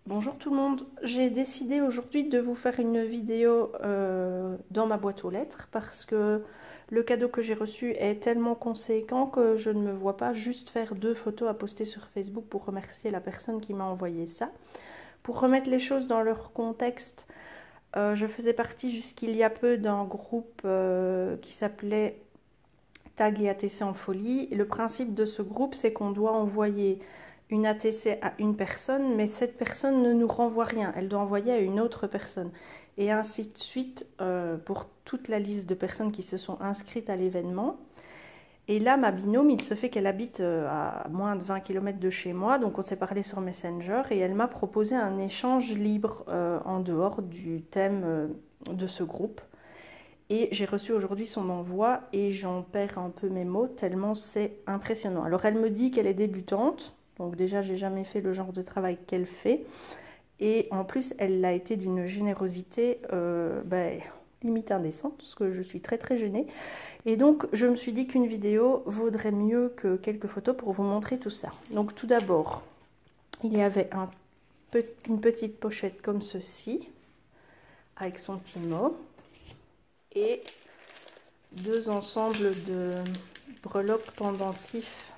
Bonjour tout le monde, j'ai décidé aujourd'hui de vous faire une vidéo dans ma boîte aux lettres parce que le cadeau que j'ai reçu est tellement conséquent que je ne me vois pas juste faire 2 photos à poster sur Facebook pour remercier la personne qui m'a envoyé ça. Pour remettre les choses dans leur contexte, je faisais partie jusqu'il y a peu d'un groupe qui s'appelait Tag et ATC en folie. Et le principe de ce groupe, c'est qu'on doit envoyer une ATC à une personne, mais cette personne ne nous renvoie rien. Elle doit envoyer à une autre personne. Et ainsi de suite pour toute la liste de personnes qui se sont inscrites à l'événement. Et là, ma binôme, il se fait qu'elle habite à moins de 20 km de chez moi, donc on s'est parlé sur Messenger, et elle m'a proposé un échange libre en dehors du thème de ce groupe. Et j'ai reçu aujourd'hui son envoi et j'en perds un peu mes mots tellement c'est impressionnant. Alors elle me dit qu'elle est débutante, donc déjà j'ai jamais fait le genre de travail qu'elle fait. Et en plus elle a été d'une générosité limite indécente, parce que je suis très gênée. Et donc je me suis dit qu'une vidéo vaudrait mieux que quelques photos pour vous montrer tout ça. Donc tout d'abord, il y avait une petite pochette comme ceci, avec son petit mot. Et 2 ensembles de breloques pendentifs.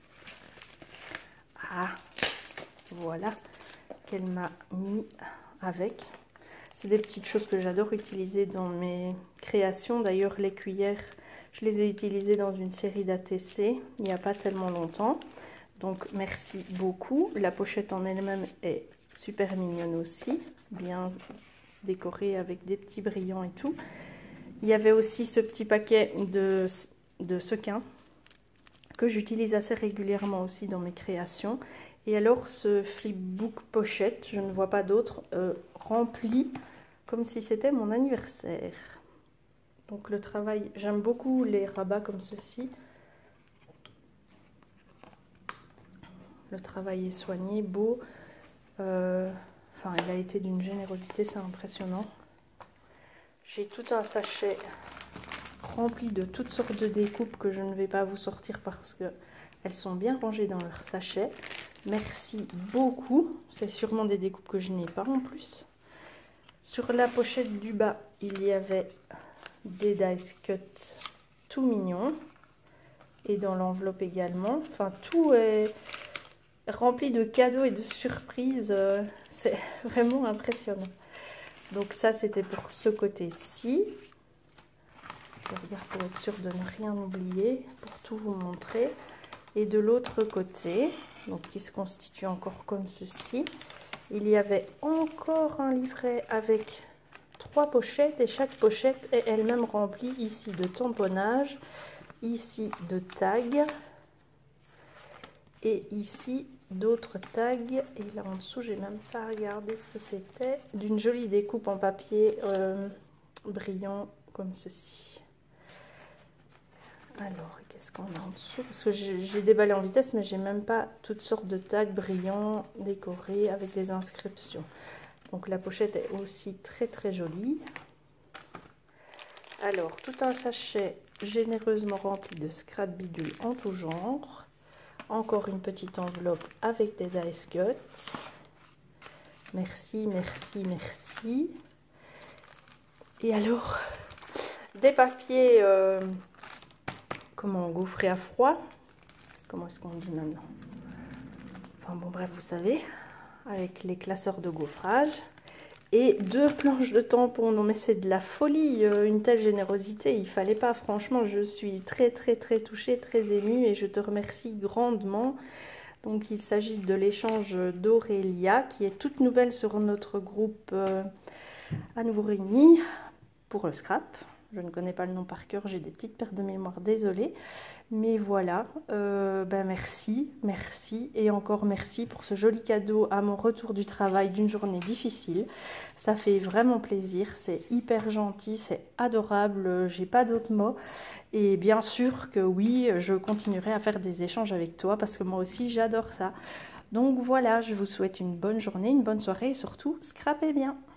Ah, voilà, qu'elle m'a mis avec. C'est des petites choses que j'adore utiliser dans mes créations. D'ailleurs, les cuillères, je les ai utilisées dans une série d'ATC il n'y a pas tellement longtemps. Donc, merci beaucoup. La pochette en elle-même est super mignonne aussi, bien décorée avec des petits brillants et tout. Il y avait aussi ce petit paquet de sequins que j'utilise assez régulièrement aussi dans mes créations. Et alors ce flipbook pochette, je ne vois pas d'autre, rempli comme si c'était mon anniversaire. Donc le travail, j'aime beaucoup les rabats comme ceci. Le travail est soigné, beau. Enfin, il a été d'une générosité, c'est impressionnant. J'ai tout un sachet rempli de toutes sortes de découpes que je ne vais pas vous sortir parce qu'elles sont bien rangées dans leur sachet. Merci beaucoup. C'est sûrement des découpes que je n'ai pas en plus. Sur la pochette du bas, il y avait des dice cuts tout mignons. Et dans l'enveloppe également. Enfin, tout est rempli de cadeaux et de surprises. C'est vraiment impressionnant. Donc ça, c'était pour ce côté-ci. Je regarde pour être sûre de ne rien oublier, pour tout vous montrer. Et de l'autre côté, donc qui se constitue encore comme ceci, il y avait encore un livret avec 3 pochettes. Et chaque pochette est elle-même remplie ici de tamponnage, ici de tags, et ici d'autres tags. Et là en dessous, j'ai même pas regardé ce que c'était, d'une jolie découpe en papier brillant comme ceci. Alors, qu'est-ce qu'on a en dessous? Parce que j'ai déballé en vitesse, mais j'ai même pas toutes sortes de tags brillants décorés avec des inscriptions. Donc la pochette est aussi très jolie. Alors, tout un sachet généreusement rempli de scrap bidule en tout genre. Encore une petite enveloppe avec des dice cuts. Merci. Et alors, des papiers, comment, gaufrés à froid. Comment est-ce qu'on dit maintenant? Enfin bon, bref, vous savez, avec les classeurs de gaufrage. Et 2 planches de tampons. Non mais c'est de la folie, une telle générosité, il fallait pas. Franchement, je suis très touchée, très émue et je te remercie grandement. Donc il s'agit de l'échange d'Aurélia qui est toute nouvelle sur notre groupe à nouveau réunis pour le scrap. Je ne connais pas le nom par cœur, j'ai des petites pertes de mémoire, désolée. Mais voilà, merci et encore merci pour ce joli cadeau à mon retour du travail d'une journée difficile. Ça fait vraiment plaisir, c'est hyper gentil, c'est adorable, j'ai pas d'autres mots. Et bien sûr que oui, je continuerai à faire des échanges avec toi parce que moi aussi j'adore ça. Donc voilà, je vous souhaite une bonne journée, une bonne soirée et surtout, scrapez bien.